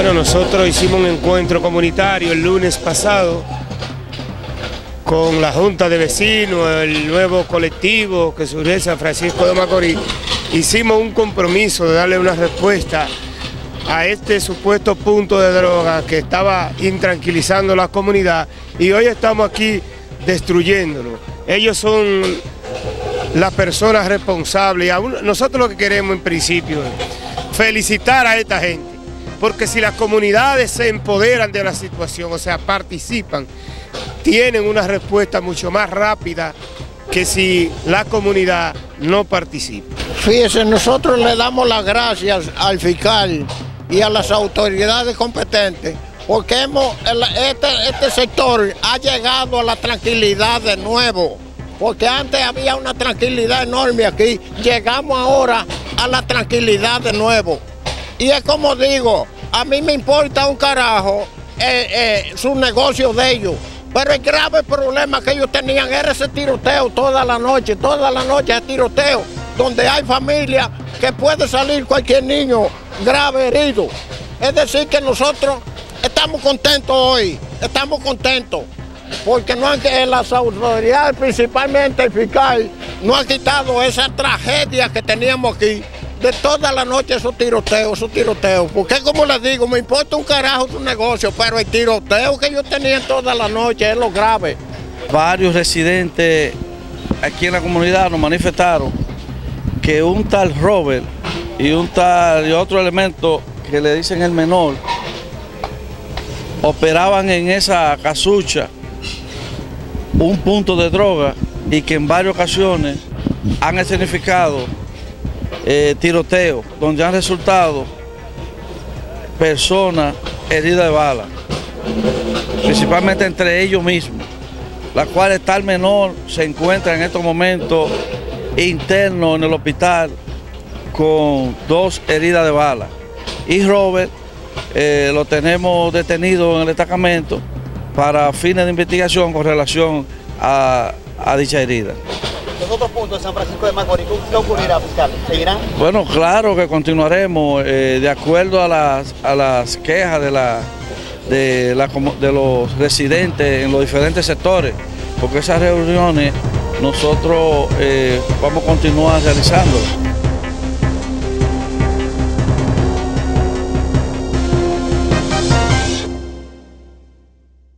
Bueno, nosotros hicimos un encuentro comunitario el lunes pasado con la Junta de Vecinos, el nuevo colectivo que surge en San Francisco de Macorís. Hicimos un compromiso de darle una respuesta a este supuesto punto de droga que estaba intranquilizando la comunidad, y hoy estamos aquí destruyéndolo. Ellos son las personas responsables, y nosotros lo que queremos en principio es felicitar a esta gente, porque si las comunidades se empoderan de la situación, o sea, participan, tienen una respuesta mucho más rápida que si la comunidad no participa. Fíjense, nosotros le damos las gracias al fiscal y a las autoridades competentes, porque este sector ha llegado a la tranquilidad de nuevo, porque antes había una tranquilidad enorme aquí, llegamos ahora a la tranquilidad de nuevo. Y es como digo, a mí me importa un carajo su negocio de ellos, pero el grave problema que ellos tenían era ese tiroteo toda la noche ese tiroteo, donde hay familias que puede salir cualquier niño grave herido. Es decir, que nosotros estamos contentos hoy, estamos contentos, porque las autoridades, principalmente el fiscal, no han quitado esa tragedia que teníamos aquí, de toda la noche esos tiroteos, porque como les digo, me importa un carajo su negocio, pero el tiroteo que ellos tenían toda la noche es lo grave. Varios residentes aquí en la comunidad nos manifestaron que un tal Robert y otro elemento que le dicen el menor operaban en esa casucha un punto de droga, y que en varias ocasiones han escenificado tiroteos donde han resultado personas heridas de bala, principalmente entre ellos mismos, la cual tal menor se encuentra en estos momentos interno en el hospital con 2 heridas de bala, y Robert lo tenemos detenido en el destacamento para fines de investigación con relación a dicha herida. Los otros puntos de San Francisco de Macorís, ¿qué ocurrirá, fiscal? ¿Seguirán? Bueno, claro que continuaremos de acuerdo a las quejas de los residentes en los diferentes sectores, porque esas reuniones nosotros vamos a continuar realizándolas.